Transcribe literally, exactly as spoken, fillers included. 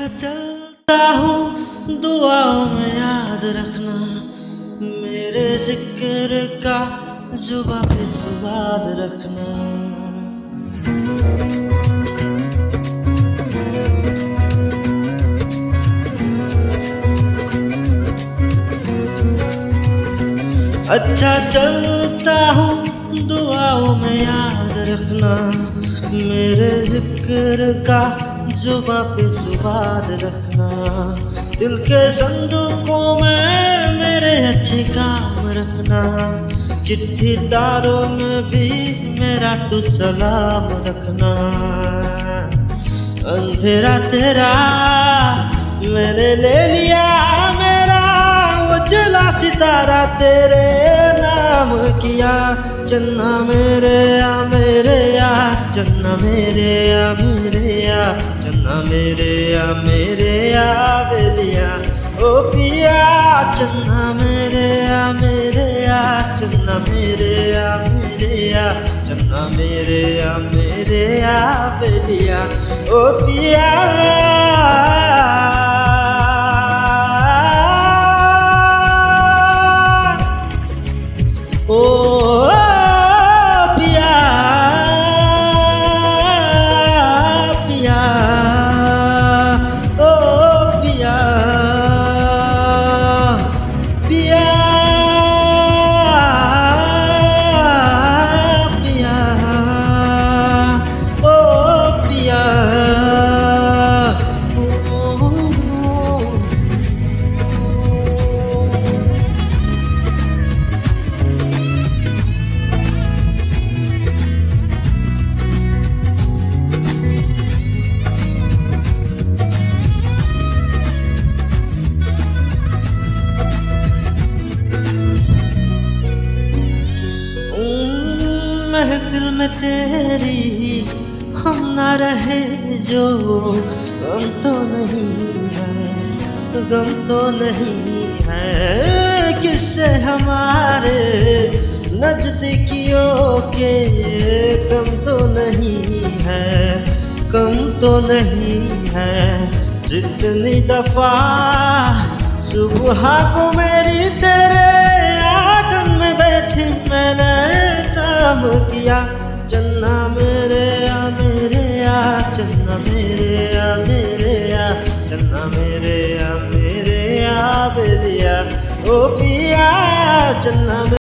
चलता हूँ दुआओं में याद रखना, मेरे जिक्र का जुबां पे स्वाद रखना। अच्छा चलता हूँ दुआओं में याद रखना, मेरे जिक्र का जुबां पे स्वाद रखना। दिल के संदूकों में मेरे अच्छे काम रखना, चिट्ठी तारों में भी मेरा तू सलाम रखना। अंधेरा तेरा मैंने ले लिया मेरा, उजला सितारा तेरे नाम किया। चन्ना मेरे या मेरे या, चन्ना मेरे या मेरे या, चन्ना मेरे या मेरे या बेलिया ओ पिया। चन्ना मेरे या मेरे या, चन्ना मेरे या मेरे या, चन्ना मेरे या मेरे या बेलिया ओ पिया। ओ पिया पिया ओ पिया पिया पिया ओ पिया। महफिल में तेरी हम ना रहे जो, गम तो नहीं है, गम तो नहीं है। किससे हमारे नजदीकियों के कम तो नहीं है, कम तो नहीं है। जितनी दफा सुबह को मेरी तेरे आंगन में बैठी मैंने शाम किया। चन्ना मेरे या मेरे या, चन्ना मेरे या मेरे या, चन्ना मेरे या मेरे या बेलिया ओ पिया। चन्ना